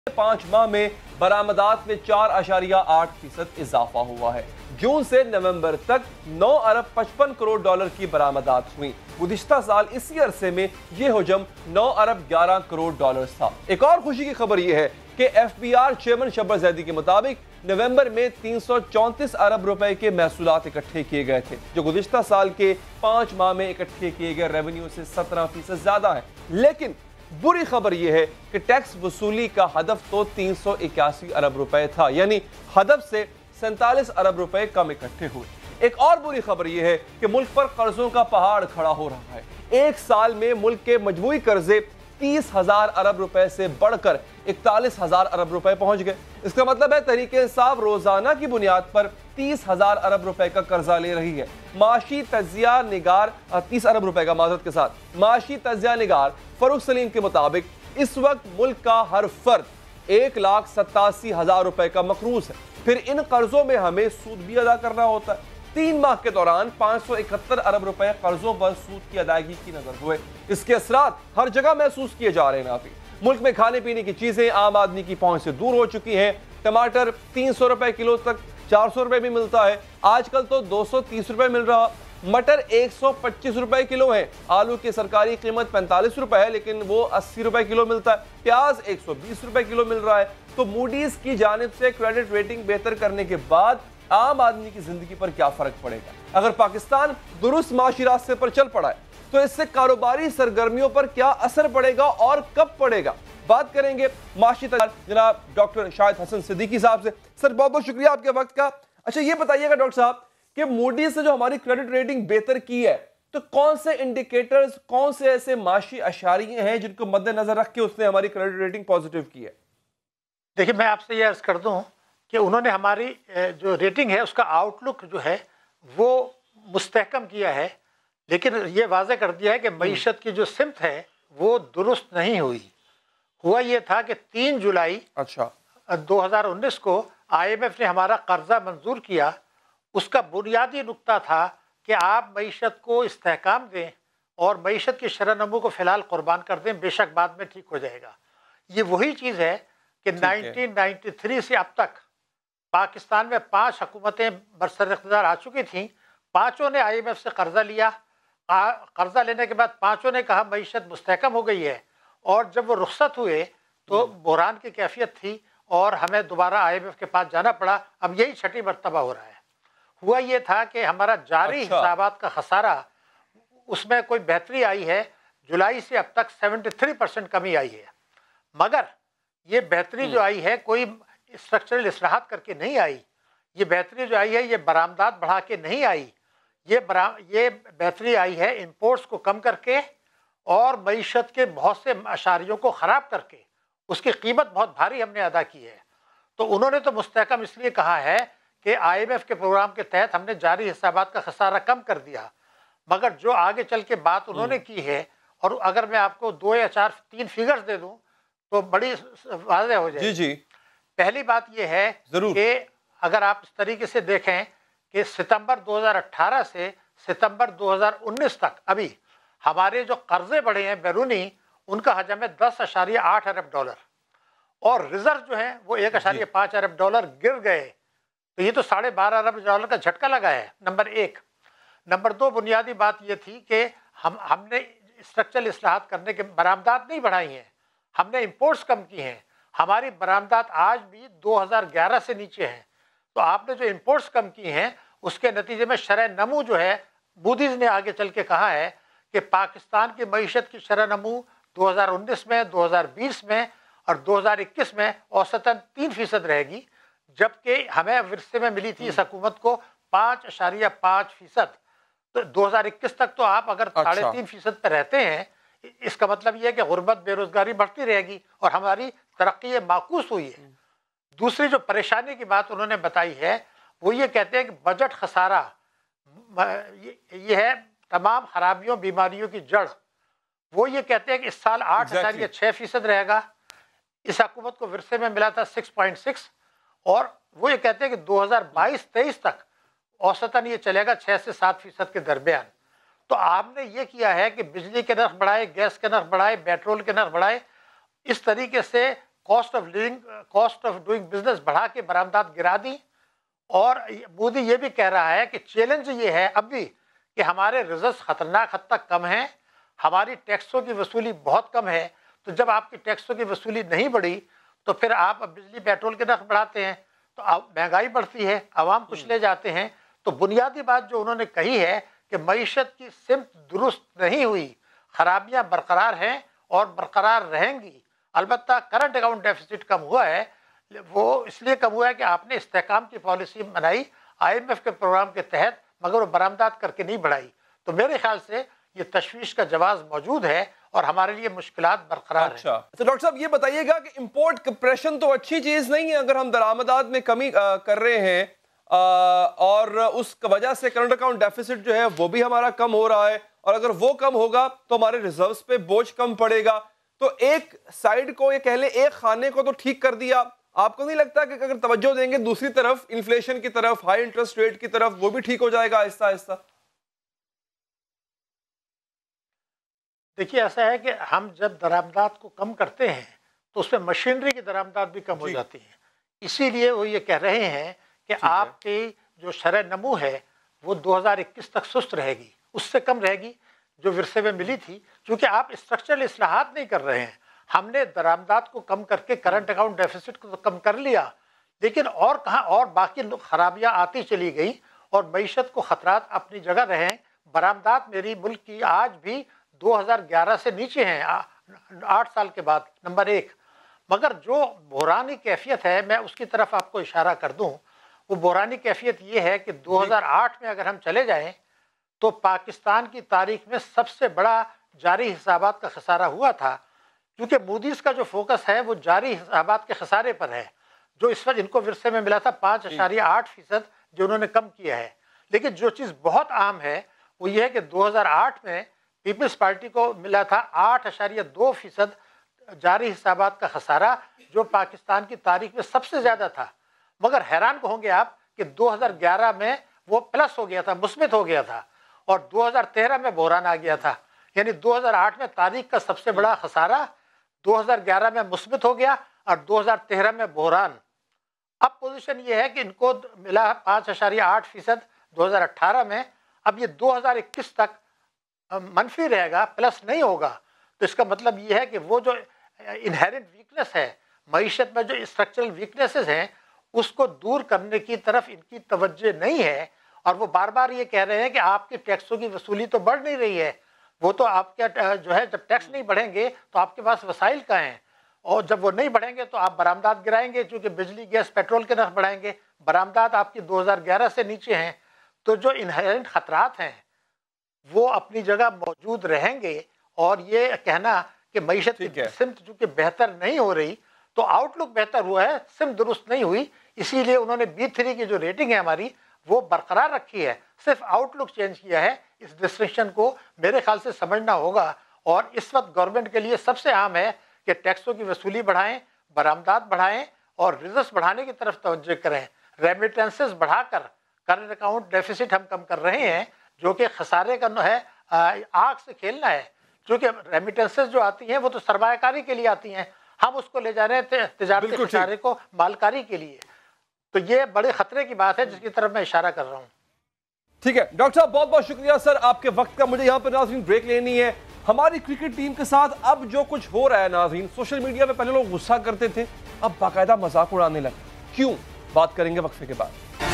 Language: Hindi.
5 माह में बरामदात में 4.8% इजाफा हुआ है। जून से नवंबर तक 9 अरब 55 करोड़ डॉलर की बरामदात हुई। गुज़िश्ता साल इसी अरसे में यह हजम 9 अरब 11 करोड़ डॉलर था। एक और खुशी की खबर यह है कि FBR चेयरमैन शब्बर जैदी के मुताबिक नवंबर में 334 अरब रुपए के महसूलात इकट्ठे किए गए थे, जो गुज़िश्ता साल के 5 माह में इकट्ठे किए गए रेवेन्यू से 17% ज्यादा है। लेकिन बुरी खबर यह है कि टैक्स वसूली का हदफ तो 381 अरब रुपए था, यानी हदफ से 47 अरब रुपए कम इकट्ठे हुए। एक और बुरी खबर यह है कि मुल्क पर कर्जों का पहाड़ खड़ा हो रहा है। एक साल में मुल्क के मजमूई कर्जे 30,000 अरब रुपए से बढ़कर 41,000 अरब रुपए पहुंच गए। इसका मतलब है तहरीक इंसाफ रोजाना की बुनियाद पर 30,000 अरब रुपए का कर्जा ले रही है। माशी तजिया निगार 30 अरब रुपए का माजरत के साथ माशी तजिया निगार फरूख सलीम के मुताबिक इस वक्त मुल्क का हर फर्द 1,87,000 रुपए का मकरूज है। फिर इन कर्जों में हमें सूद भी अदा करना होता है। 3 माह के दौरान 571 अरब रुपए कर्जों पर सूद की अदायगी की नजर हुए। इसके असरात हर जगह महसूस किए जा रहे हैं। नाफी मुल्क में खाने पीने की चीजें आम आदमी की पहुंच से दूर हो चुकी हैं। टमाटर 300 रुपए किलो तक 400 रुपए भी मिलता है, आजकल तो 230 रुपए मिल रहा। मटर 125 रुपए किलो है। आलू की सरकारी कीमत 45 रुपए है, लेकिन वो 80 रुपए किलो मिलता है। प्याज 120 रुपए किलो मिल रहा है। तो मूडीज की जानिब से क्रेडिट रेटिंग बेहतर करने के बाद आम आदमी की जिंदगी पर क्या फर्क पड़ेगा? अगर पाकिस्तान दुरुस्त माशी रास्ते पर चल पड़ा है तो इससे कारोबारी सरगर्मियों पर क्या असर पड़ेगा और कब पड़ेगा? बात करेंगे माशी जनाब डॉक्टर शाहिद हसन सिद्दीकी साहब से। सर बहुत बहुत शुक्रिया आपके वक्त का। अच्छा ये बताइएगा डॉक्टर साहब कि मूडीज से जो हमारी क्रेडिट रेटिंग बेहतर की है, तो कौन से इंडिकेटर्स, कौन से ऐसे माशी अशारिये हैं जिनको मद्देनजर रख के उसने हमारी क्रेडिट रेटिंग पॉजिटिव की है? देखिए, मैं आपसे ये अर्ज कर दूं कि उन्होंने हमारी जो रेटिंग है उसका आउटलुक जो है वो मुस्तहकम किया है, लेकिन ये वाज़ेह कर दिया है कि मईशत की जो सिमत है वो दुरुस्त नहीं हुई। हुआ ये था कि 3 जुलाई 2019 को IMF ने हमारा कर्जा मंजूर किया। उसका बुनियादी नुक्ता था कि आप मईशत को इस्तेहकाम दें और मईशत की शरह-नमू को फ़िलहाल कुर्बान कर दें, बेशक बाद में ठीक हो जाएगा। ये वही चीज़ है कि 1993 से अब तक पाकिस्तान में 5 हुकूमतें बरसर इख्तियार आ चुकी थीं। 5 ने IMF से कर्जा लिया। कर्जा लेने के बाद 5 ने कहा मईशत मुस्तहकम हो गई है, और जब वो रुखसत हुए तो बुहरान की कैफियत थी और हमें दोबारा IMF के पास जाना पड़ा। अब यही 6ठी मरतबा हो रहा है। हुआ ये था कि हमारा जारी हिसाबात का खसारा, उसमें कोई बेहतरी आई है। जुलाई से अब तक 73% कमी आई है, मगर ये बेहतरी जो आई है कोई स्ट्रक्चरल इस्लाहात करके नहीं आई। ये बेहतरी जो आई है ये बरामदात बढ़ा के नहीं आई। ये बेहतरी आई है इंपोर्ट्स को कम करके और मईशत के बहुत से अशारियों को ख़राब करके। उसकी कीमत बहुत भारी हमने अदा की है। तो उन्होंने तो मुस्तहकम इसलिए कहा है कि IMF के प्रोग्राम के तहत हमने जारी हिसाबात का खसारा कम कर दिया, मगर जो आगे चल के बात उन्होंने की है, और अगर मैं आपको 2 या 4 3 फिगर्स दे दूं तो बड़ी वाज़ेह हो जाएगी। जी। पहली बात यह है कि अगर आप इस तरीके से देखें कि सितंबर 2018 से सितंबर 2019 तक अभी हमारे जो कर्जे बढ़े हैं बैरूनी, उनका हजम है 10.8 अरब डॉलर, और रिजर्व जो है वो 1.5 अरब डॉलर गिर गए। तो ये तो 12.5 अरब डॉलर का झटका लगा है, नंबर 1। नंबर 2, बुनियादी बात ये थी कि हमने स्ट्रक्चरल इस्लाहात करने के बरामदात नहीं बढ़ाई हैं, हमने इंपोर्ट्स कम की हैं। हमारी बरामदात आज भी 2011 से नीचे हैं। तो आपने जो इंपोर्ट्स कम की हैं उसके नतीजे में शरह नमू जो है, मूडीज ने आगे चल के कहा है कि पाकिस्तान की मईशत की शरह नमू 2019 में, 2020 में और 2021 में औसतन 3% रहेगी, जबकि हमें विरसे में मिली थी इस हुकूमत को 5.5%। तो 2021 तक तो आप अगर 3.5% पर रहते हैं, इसका मतलब यह है कि गुर्बत, बेरोजगारी बढ़ती रहेगी और हमारी तरक्की माकूस हुई है। दूसरी जो परेशानी की बात उन्होंने बताई है वो ये कहते हैं कि बजट खसारा ये है तमाम खराबियों, बीमारियों की जड़। वो ये कहते हैं कि इस साल 8.6% रहेगा। इस हुकूमत को विरसे में मिला था 6.6, और वो ये कहते हैं कि 2022-23 तक औसतन ये चलेगा 6 से 7% के दरमियान। तो आपने ये किया है कि बिजली के नर्ख बढ़ाए, गैस के नर्ख बढ़ाए, पेट्रोल के नर्ख बढ़ाए। इस तरीके से कॉस्ट ऑफ डूइंग बिजनेस बढ़ा के बरामदात गिरा दी। और मोदी ये भी कह रहा है कि चैलेंज ये है अब भी कि हमारे रिजल्ट खतरनाक हद तक कम हैं, हमारी टैक्सों की वसूली बहुत कम है। तो जब आपकी टैक्सों की वसूली नहीं बढ़ी तो फिर आप बिजली पेट्रोल के नर्ख बढ़ाते हैं तो महंगाई बढ़ती है, आवाम कुचले जाते हैं। तो बुनियादी बात जो उन्होंने कही है कि मईशत की सिमत दुरुस्त नहीं हुई, खराबियां बरकरार हैं और बरकरार रहेंगी। अलबत्ता करंट अकाउंट डेफिसिट कम हुआ है, वो इसलिए कम हुआ है कि आपने इस्तेहकाम की पॉलिसी बनाई IMF के प्रोग्राम के तहत, मगर वो बरामदात करके नहीं बढ़ाई। तो मेरे ख्याल से ये तशवीश का जवाब मौजूद है और हमारे लिए मुश्किलात बरकरार अच्छा। तो डॉक्टर साहब ये बताइएगा कि इंपोर्ट कंप्रेशन तो अच्छी चीज नहीं है अगर हम दरामदात में कमी कर रहे हैं और उस वजह से करंट अकाउंट डेफिसिट जो है वो भी हमारा कम हो रहा है, और अगर वो कम होगा तो हमारे रिजर्व्स पे बोझ कम पड़ेगा। तो एक साइड को ये कह ले, एक खाने को तो ठीक कर दिया, आपको नहीं लगता कि अगर तवज्जो देंगे दूसरी तरफ इन्फ्लेशन की तरफ, हाई इंटरेस्ट रेट की तरफ, वो भी ठीक हो जाएगा आहिस्ता आहिस्ता? देखिए ऐसा है कि हम जब दरामदात को कम करते हैं तो उसमें मशीनरी की दरामदात भी कम हो जाती है। इसीलिए वो ये कह रहे हैं कि आपकी जो शरह नमू है वो 2021 तक सुस्त रहेगी, उससे कम रहेगी जो विरसे में मिली थी, क्योंकि आप स्ट्रक्चरल इस्लाहात नहीं कर रहे हैं। हमने दरामदात को कम करके करंट अकाउंट डेफिसिट को तो कम कर लिया, लेकिन और कहाँ और बाकी खराबियाँ आती चली गई और मईशत को खतरात अपनी जगह रहे। बरामदात मेरी मुल्क की आज भी 2011 से नीचे हैं, 8 साल के बाद, नंबर 1। मगर जो बहरानी कैफियत है, मैं उसकी तरफ आपको इशारा कर दूं, वो बहरानी कैफियत ये है कि 2008 में अगर हम चले जाएं तो पाकिस्तान की तारीख में सबसे बड़ा जारी हिसाबात का खसारा हुआ था, क्योंकि मूडीज़ का जो फोकस है वो जारी हिसाबात के खसारे पर है, जो इस वक्त इनको विरसे में मिला था 5.8% जो उन्होंने कम किया है। लेकिन जो चीज़ बहुत आम है वो ये है कि 2008 में पीपल्स पार्टी को मिला था 8.2% जारी हिसाबात का खसारा, जो पाकिस्तान की तारीख में सबसे ज़्यादा था। मगर हैरान होंगे आप कि 2011 में वो प्लस हो गया था, मुस्बित हो गया था, और 2013 में बहरान आ गया था। यानी 2008 में तारीख का सबसे बड़ा खसारा 2011 में मुस्बित हो गया और 2013 में बहरान। अब पोजीशन ये है कि इनको मिला 5.8% 2018 में, अब ये 2021 तक मनफी रहेगा, प्लस नहीं होगा। तो इसका मतलब ये है कि वो जो इनहेरेंट वीकनेस है मईशत में, जो स्ट्रक्चरल वीकनेसेस हैं, उसको दूर करने की तरफ इनकी तवज्जो नहीं है। और वो बार बार ये कह रहे हैं कि आपकी टैक्सों की वसूली तो बढ़ नहीं रही है। वो तो आपके जो है, जब टैक्स नहीं बढ़ेंगे तो आपके पास वसाइल का हैं, और जब वो नहीं बढ़ेंगे तो आप बरामदात गिराएंगे, क्योंकि बिजली गैस पेट्रोल के नर्ख बढ़ाएंगे। बरामदात आपकी 2011 से नीचे हैं। तो जो इनहेरेंट खतरात हैं वो अपनी जगह मौजूद रहेंगे। और ये कहना कि मईशत की सिमत चूँकि बेहतर नहीं हो रही, तो आउटलुक बेहतर हुआ है, सिमत दुरुस्त नहीं हुई, इसीलिए उन्होंने B3 की जो रेटिंग है हमारी वो बरकरार रखी है, सिर्फ आउटलुक चेंज किया है। इस डिस्टिंक्शन को मेरे ख्याल से समझना होगा। और इस वक्त गवर्नमेंट के लिए सबसे अहम है कि टैक्सों की वसूली बढ़ाएं, बरामदात बढ़ाएं और रिजर्व बढ़ाने की तरफ तवज्जो करें। रेमिटेंसेस बढ़ाकर करंट अकाउंट डेफिसिट हम कम कर रहे हैं, जो कि खसारे का है, आग से खेलना है। क्योंकि रेमिटेंसेस जो आती हैं वो तो सरमायाकारी के लिए आती हैं, हम उसको ले जा रहे हैं तिजारती खसारे को मालकारी के लिए। तो ये बड़े खतरे की बात है जिसकी तरफ मैं इशारा कर रहा हूँ। ठीक है डॉक्टर साहब, बहुत बहुत शुक्रिया सर आपके वक्त का। मुझे यहाँ पर नाज़रीन ब्रेक लेनी है। हमारी क्रिकेट टीम के साथ अब जो कुछ हो रहा है नाज़रीन, सोशल मीडिया पे पहले लोग गुस्सा करते थे, अब बाकायदा मजाक उड़ाने लगे। क्यों? बात करेंगे वक्फे के बाद।